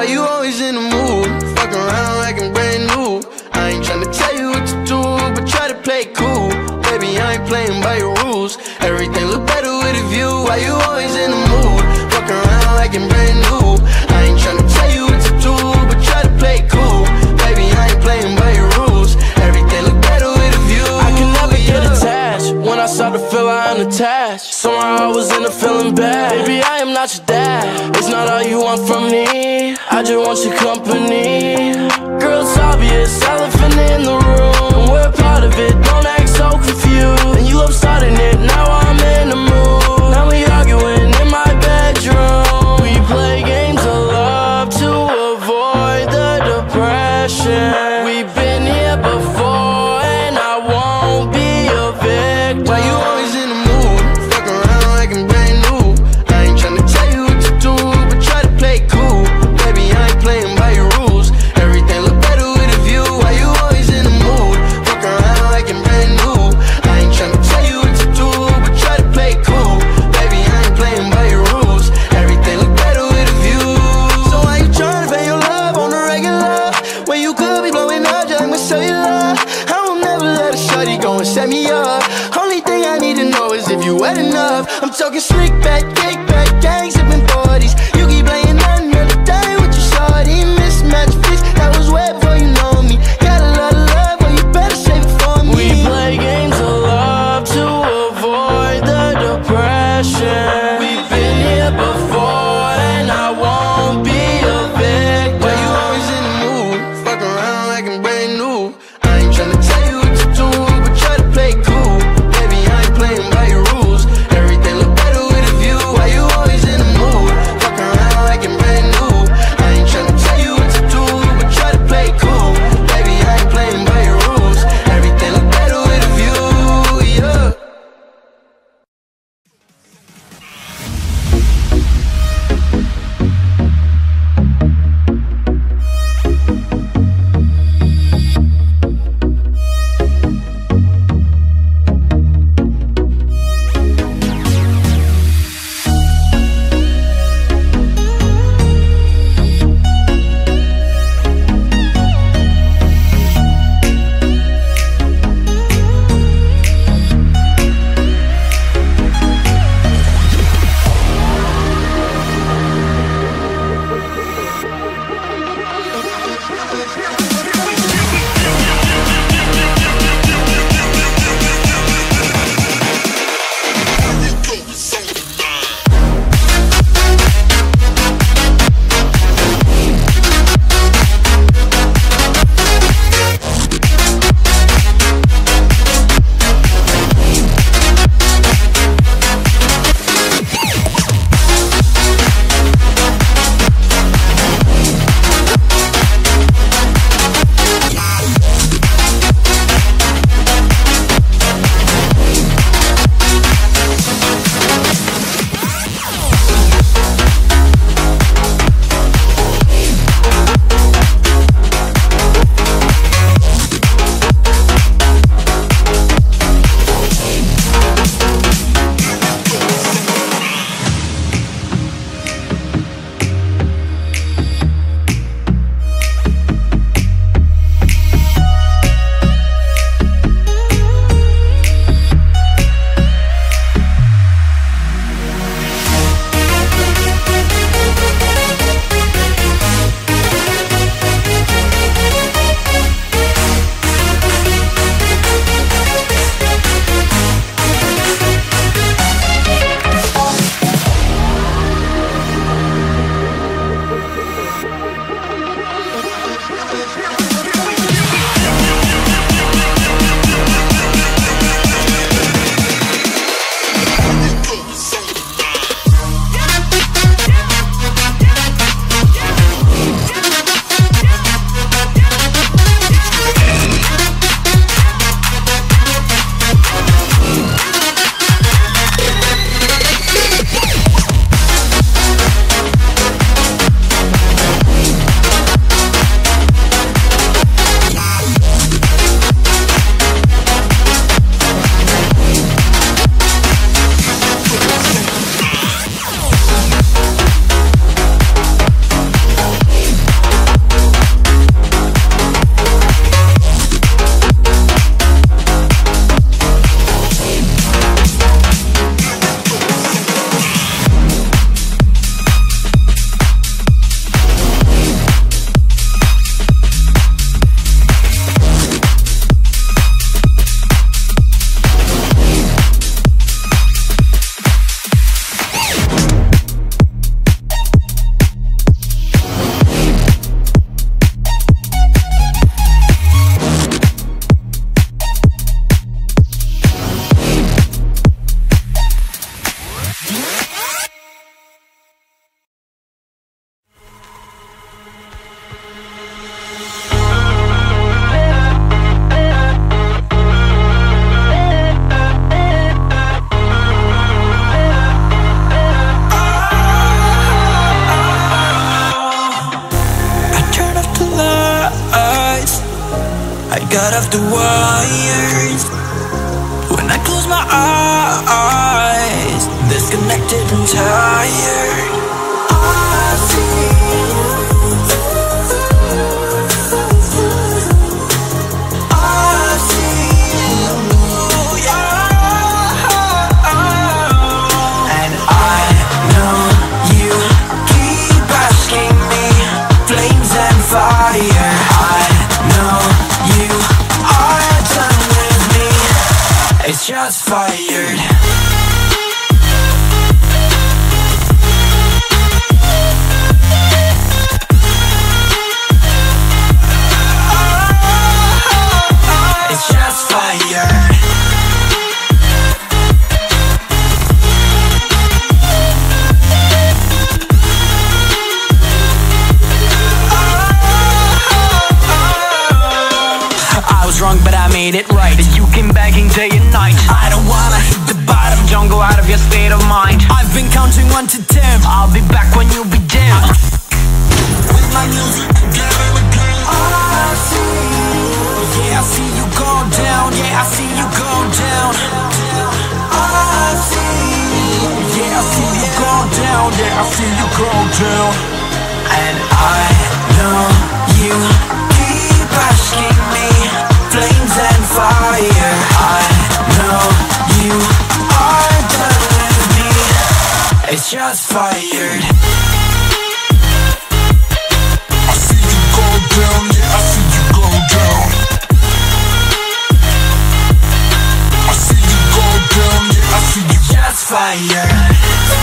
Why you always in the mood? Fuck around like I'm brand new. I ain't tryna tell you what to do, but try to play cool. Baby, I ain't playing by your rules. Everything look better with a view. Why you always in the mood? Fuck around like I'm brand new. I ain't tryna tell you what to do, but try to play cool. Baby, I ain't playing by your rules. Everything look better with a view. I can never get attached. When I start to feel I unattached, somehow I was in a feeling bad. Baby, I am not your dad. It's not all you want from me. I just want your company. Girl, it's obvious, elephant in the room. We're part of it, don't act so confused. And you love starting it, now I'm in the mood. Now we arguing in my bedroom. We play games of love to avoid the depression. We've been here before and I won't be a victim. Why you always in the mood? Fuck around like I'm brand new. I ain't tryna tell you what to do, but try to play cool. Baby, I ain't playing by your rules. Everything look better with a view. Why you always in the mood? Fuck around like I'm brand new. I ain't tryna tell you what to do, but try to play cool. Baby, I ain't playing by your rules. Everything look better with a view. So why you tryna pay your love on the regular when you could be blowing up just like my cellular? I will never let a shorty go and set me up. Only thing I need to know is if you wet enough. I'm talking slick back, kick back, gang sipping 40s. You keep playing another day with your shorty. Mismatch fits, that was way before you know me. Got a lot of love, well you better save it for me. We play games of love to avoid the depression. We've been here before and I won't be a victim. Why you always in the mood? Fuck around like I'm brand new. I ain't tryna tell you what to do, but try to play cool. Baby, I ain't playing by your rules. Everything look better with a out of the wires. When I close my eyes, disconnected and tired. I see you. I see you, yeah. And I know you keep asking me, flames and fire. I know you are done with me. It's just fired. It's just fired. I was wrong, but I made it right. You came begging day and night. I don't wanna hit the bottom, don't go out of your state of mind. I've been counting 1 to 10. I'll be back when you'll be dead. With my music again and again. I see you. Yeah, I see you go down. Yeah, I see you go down. I see you. Yeah, I see you go down. Yeah, I see you go down. And I know you keep asking me, flames and fire. I know you are done with me. It's just fired. I see you go down, yeah, I see you go down. I see you go down, yeah, I see you just fired.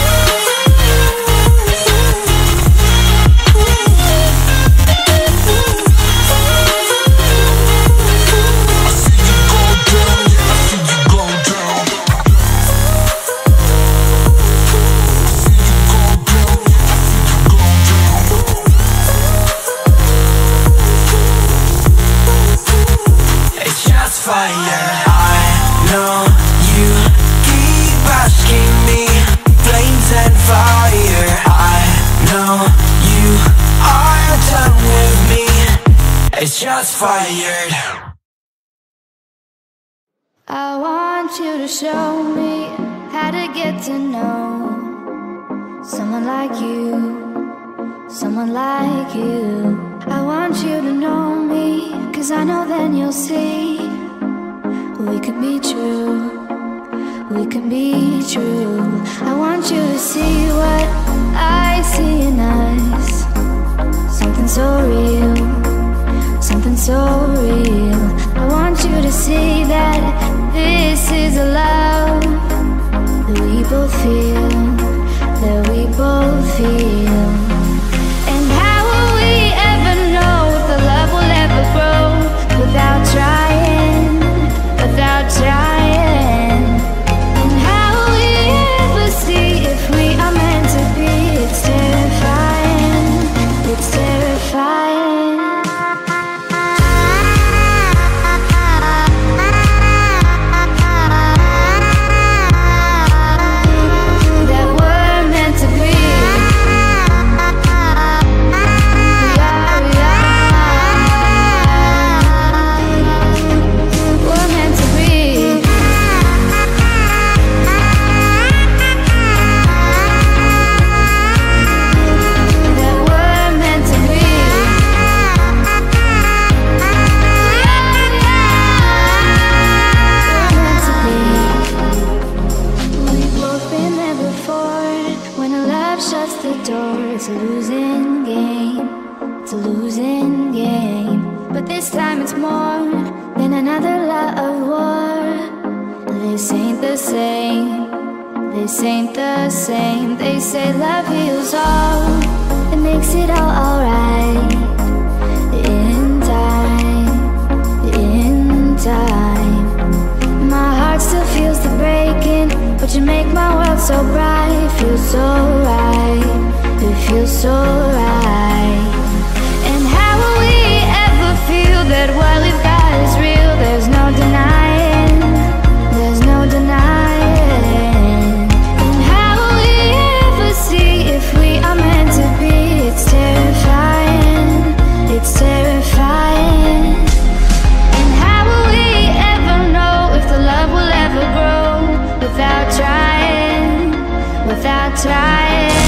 Fire. I know you keep asking me, flames and fire. I know you are done with me. It's just fired. I want you to show me how to get to know someone like you, someone like you. I want you to know me, 'cause I know then you'll see we can be true, we can be true. I want you to see what I see in us. Something so real, something so real. I want you to see that this is a love that we both feel, that we both feel. And how will we ever know if the love will ever grow without trying, without trying? And how will we ever see if we are meant to be? It's terrifying, it's terrifying. That we're meant to be. We're meant to be. That we're meant to be. We're meant to be. We've both been there before. When a love shuts the door, it's a losing game, it's a losing game. But this time it's more than another love war. This ain't the same, this ain't the same. They say love heals all, it makes it all alright. In time, in time. My heart still feels the breaking, but you make my world so bright. It feels so right, it feels so right. And how will we ever feel that what we've got is real? There's no denying, there's no denying. And how will we ever see if we are meant to be? It's terrifying, it's terrifying. And how without trying.